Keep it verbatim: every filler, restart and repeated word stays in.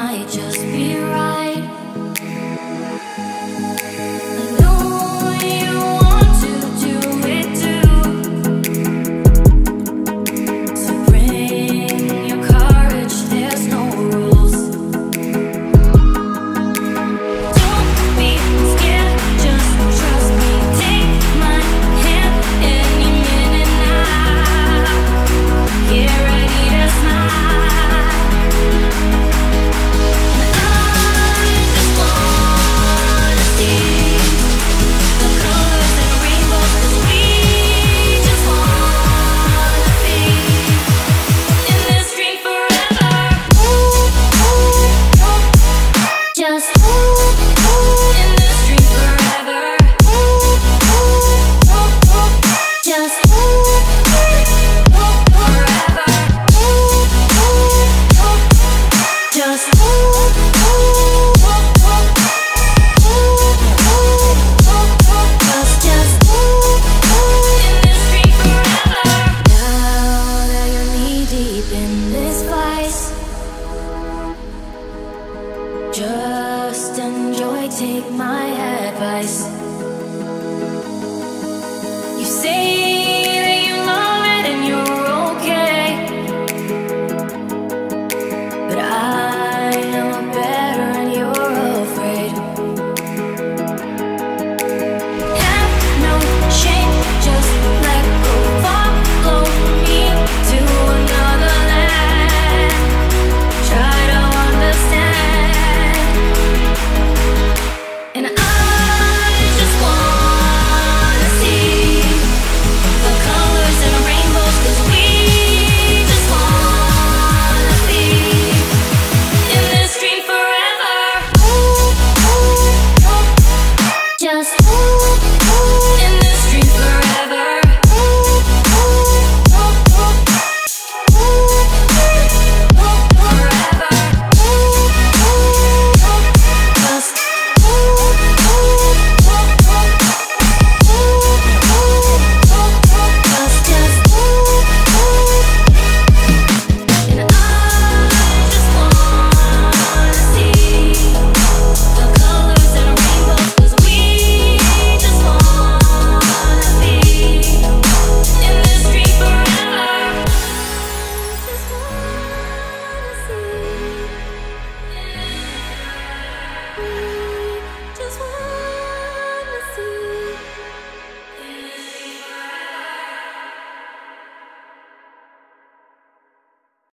might just be right. I know you want to do it too, so bring your courage, there's no rules. Don't be scared, just trust me. Take my hand any minute now. Get ready to smile. Just enjoy, take my advice.